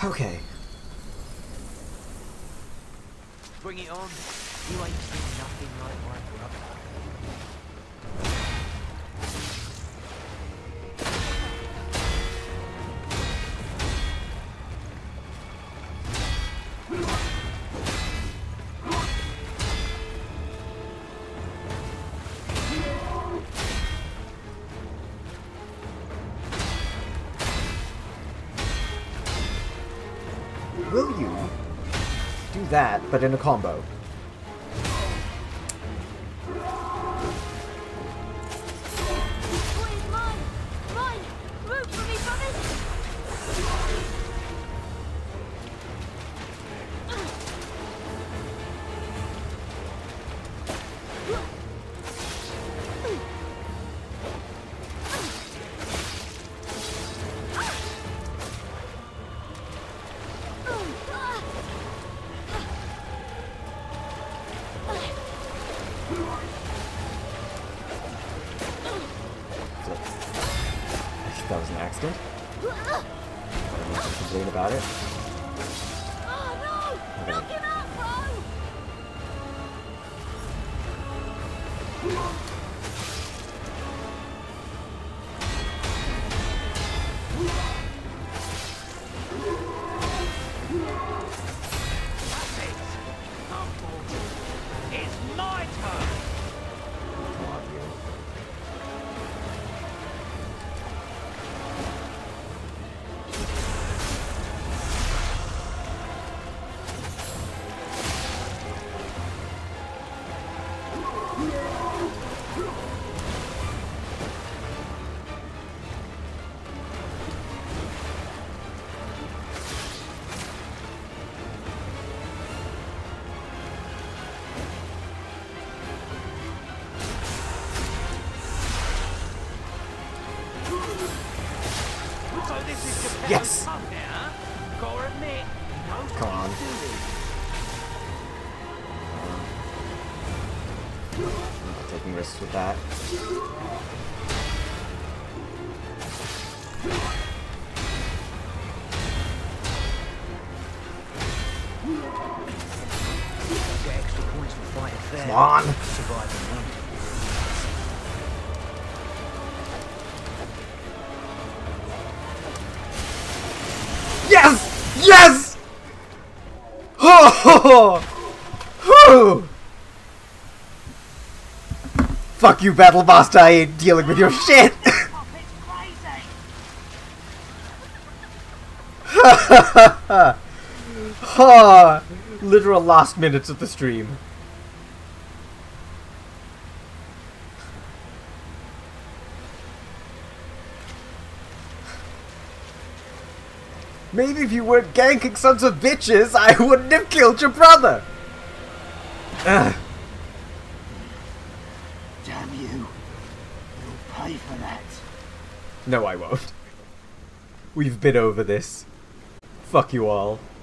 Okay. Bring it on. You ain't seen nothing like my brother. Will you do that, but in a combo? That was an accident. I don't need to complain about it. Oh no! Knock him out, bro! It's my turn! Come on, you. So this is just Yes! up now. Gotta admit, no Come on. I'm not taking risks with that. Get extra points for fighting fair. Come on! Surviving one. Yes! Yes! Oh! Whew! Fuck you, Battle Master, I ain't dealing with your shit! Ha! Literal last minutes of the stream. Maybe if you weren't ganking sons of bitches, I wouldn't have killed your brother! Ugh. Damn you. You'll pay for that. No, I won't. We've been over this. Fuck you all.